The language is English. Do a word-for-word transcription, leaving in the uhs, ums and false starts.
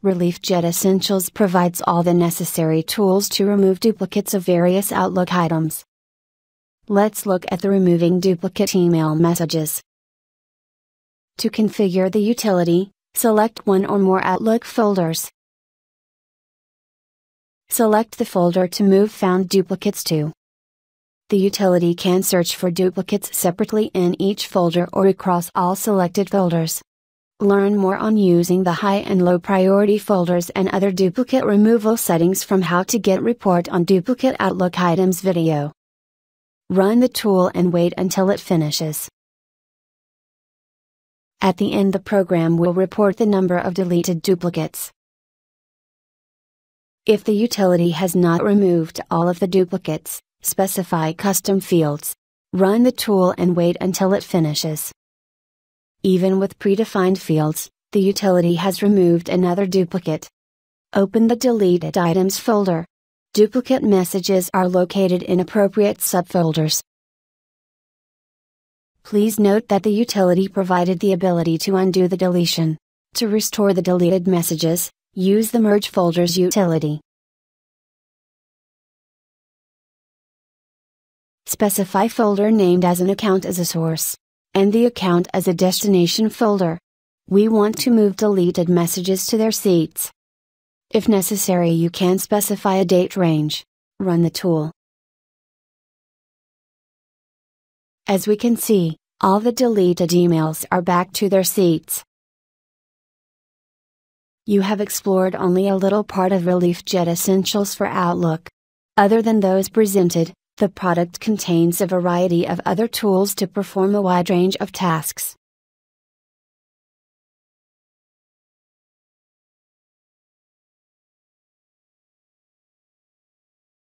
ReliefJet Essentials provides all the necessary tools to remove duplicates of various Outlook items. Let's look at the removing duplicate email messages. To configure the utility, select one or more Outlook folders. Select the folder to move found duplicates to. The utility can search for duplicates separately in each folder or across all selected folders. Learn more on using the high and low priority folders and other duplicate removal settings from How to Get Report on Duplicate Outlook Items video. Run the tool and wait until it finishes. At the end, the program will report the number of deleted duplicates. If the utility has not removed all of the duplicates, specify custom fields. Run the tool and wait until it finishes. Even with predefined fields, the utility has removed another duplicate. Open the Deleted Items folder. Duplicate messages are located in appropriate subfolders. Please note that the utility provided the ability to undo the deletion. To restore the deleted messages, use the Merge Folders utility. Specify folder named as an account as a source, and the account as a destination folder. We want to move deleted messages to their seats. If necessary, you can specify a date range. Run the tool. As we can see, all the deleted emails are back to their seats. You have explored only a little part of ReliefJet Essentials for Outlook. Other than those presented, the product contains a variety of other tools to perform a wide range of tasks.